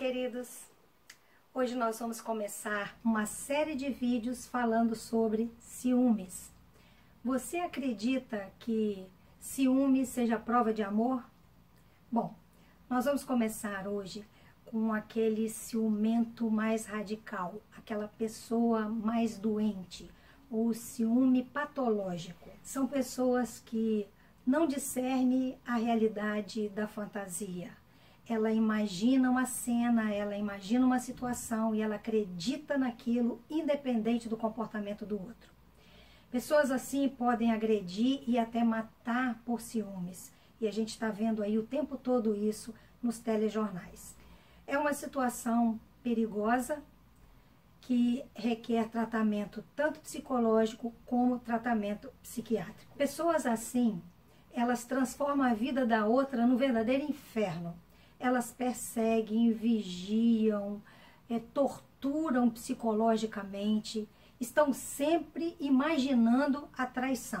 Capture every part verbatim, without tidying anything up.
queridos! Hoje nós vamos começar uma série de vídeos falando sobre ciúmes. Você acredita que ciúmes seja prova de amor? Bom, nós vamos começar hoje com aquele ciumento mais radical, aquela pessoa mais doente, o ciúme patológico. São pessoas que não discernem a realidade da fantasia. Ela imagina uma cena, ela imagina uma situação e ela acredita naquilo, independente do comportamento do outro. Pessoas assim podem agredir e até matar por ciúmes. E a gente está vendo aí o tempo todo isso nos telejornais. É uma situação perigosa que requer tratamento tanto psicológico como tratamento psiquiátrico. Pessoas assim, elas transformam a vida da outra num verdadeiro inferno. Elas perseguem, vigiam, é, torturam psicologicamente, estão sempre imaginando a traição.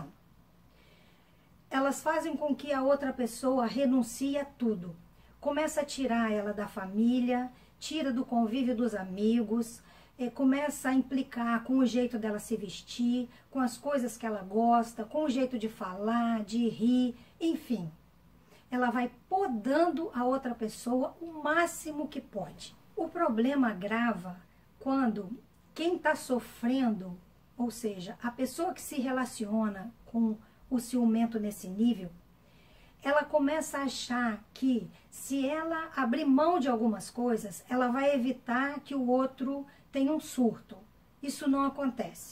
Elas fazem com que a outra pessoa renuncie a tudo. Começa a tirar ela da família, tira do convívio dos amigos, é, começa a implicar com o jeito dela se vestir, com as coisas que ela gosta, com o jeito de falar, de rir, enfim. Ela vai podando a outra pessoa o máximo que pode. O problema agrava quando quem está sofrendo, ou seja, a pessoa que se relaciona com o ciumento nesse nível, ela começa a achar que se ela abrir mão de algumas coisas, ela vai evitar que o outro tenha um surto. Isso não acontece.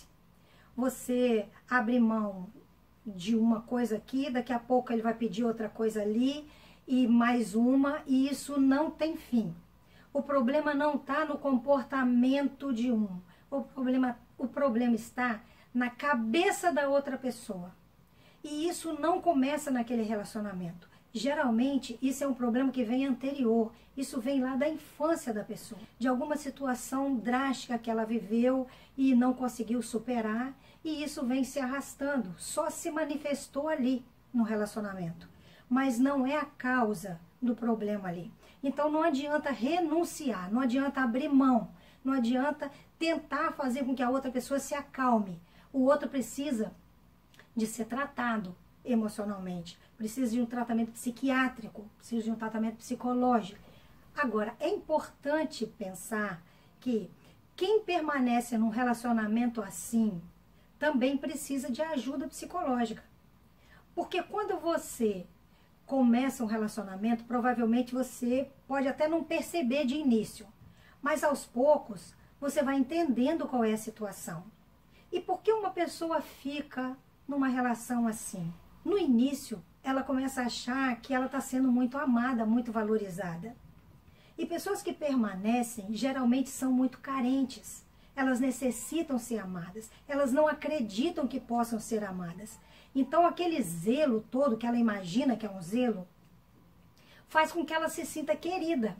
Você abre mão de uma coisa aqui, daqui a pouco ele vai pedir outra coisa ali, e mais uma, e isso não tem fim. O problema não está no comportamento de um, o problema, o problema está na cabeça da outra pessoa. E isso não começa naquele relacionamento. Geralmente, isso é um problema que vem anterior, isso vem lá da infância da pessoa, de alguma situação drástica que ela viveu e não conseguiu superar, e isso vem se arrastando, só se manifestou ali no relacionamento, mas não é a causa do problema ali. Então não adianta renunciar, não adianta abrir mão, não adianta tentar fazer com que a outra pessoa se acalme. O outro precisa de ser tratado emocionalmente, precisa de um tratamento psiquiátrico, precisa de um tratamento psicológico. Agora, é importante pensar que quem permanece num relacionamento assim também precisa de ajuda psicológica. Porque quando você começa um relacionamento, provavelmente você pode até não perceber de início, mas aos poucos você vai entendendo qual é a situação. E por que uma pessoa fica numa relação assim? No início, ela começa a achar que ela está sendo muito amada, muito valorizada. E pessoas que permanecem geralmente são muito carentes. Elas necessitam ser amadas. Elas não acreditam que possam ser amadas. Então, aquele zelo todo que ela imagina que é um zelo, faz com que ela se sinta querida.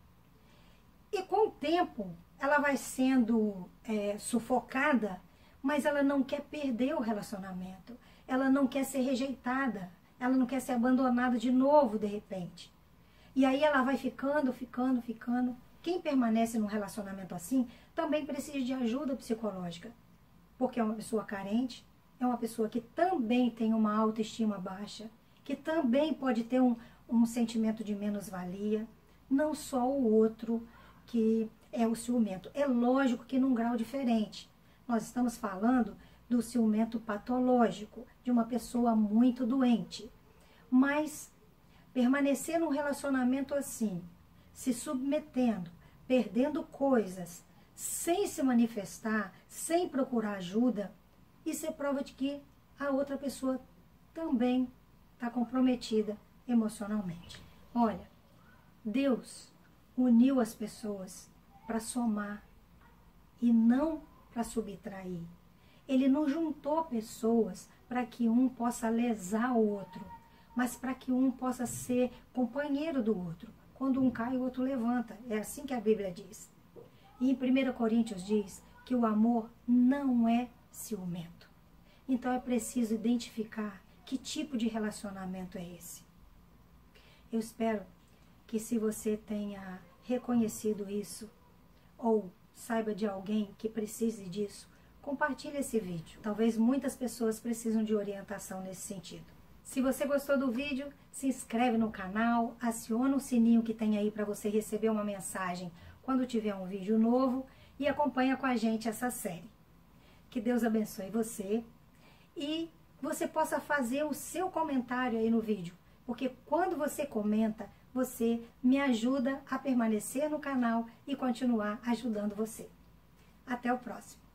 E com o tempo, ela vai sendo é, sufocada, mas ela não quer perder o relacionamento. Ela não quer ser rejeitada. Ela não quer ser abandonada de novo, de repente. E aí ela vai ficando, ficando, ficando. Quem permanece num relacionamento assim também precisa de ajuda psicológica. Porque é uma pessoa carente, é uma pessoa que também tem uma autoestima baixa, que também pode ter um, um sentimento de menos-valia. Não só o outro que é o ciumento. É lógico que num grau diferente. Nós estamos falando do ciumento patológico, de uma pessoa muito doente. Mas permanecer num relacionamento assim, se submetendo, perdendo coisas, sem se manifestar, sem procurar ajuda, isso é prova de que a outra pessoa também está comprometida emocionalmente. Olha, Deus uniu as pessoas para somar e não para subtrair. Ele não juntou pessoas para que um possa lesar o outro, mas para que um possa ser companheiro do outro. Quando um cai, o outro levanta. É assim que a Bíblia diz. E em primeira Coríntios diz que o amor não é ciumento. Então é preciso identificar que tipo de relacionamento é esse. Eu espero que, se você tenha reconhecido isso, ou saiba de alguém que precise disso, compartilhe esse vídeo. Talvez muitas pessoas precisam de orientação nesse sentido. Se você gostou do vídeo, se inscreve no canal, aciona o sininho que tem aí para você receber uma mensagem quando tiver um vídeo novo e acompanha com a gente essa série. Que Deus abençoe você e você possa fazer o seu comentário aí no vídeo, porque quando você comenta, você me ajuda a permanecer no canal e continuar ajudando você. Até o próximo.